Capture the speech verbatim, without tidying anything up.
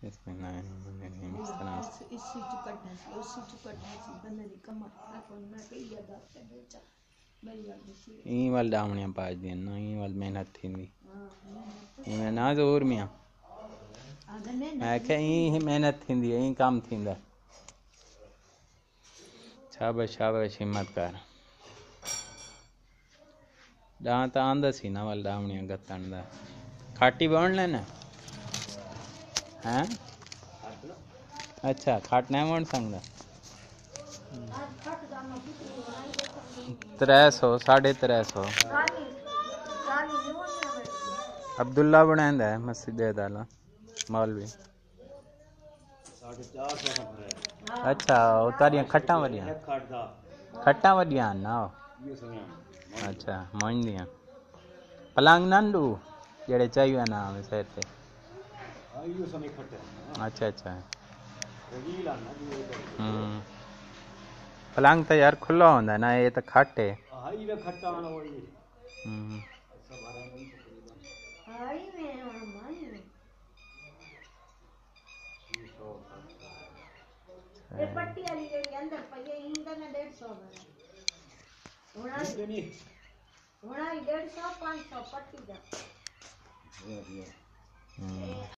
इसमें ना नहीं इस तरह इस इसी चुकटने से उसी चुकटने से बंदे दी कमर अपन ना कई याद आते बेचा मेरी बात सी ई वाल डामणियां पाज दी ना ई वाल मेहनत थींदी मैं ना जोर मियां मैं के ई मेहनत थींदी ई काम थींदा शाबाश शाबाश हिम्मत कर ॾां त आंदसि न वाल डामणियां गतण दा खाटी बण लेना हैं अच्छा खाट नहीं बन सकदा त्रै सौ साढ़े त्रै सौ अब्दुल्ला बनांदा है मस्जिद दाला मौलवी अच्छा उतारियां खट्टा वडियां खट्टा वडियां ना अच्छा मोइंदियां पलंग नंडू जेड़े चाहिए ना सर पे अच्छा अच्छा हम्म पलंग तो यार खुला होंदा ना ये तो खट है हम्म ये पट्टी वाली जेडी अंदर पई है इंदा ना डेढ़ सौ होना होना डेढ़ सौ पाँच सौ पट्टी दा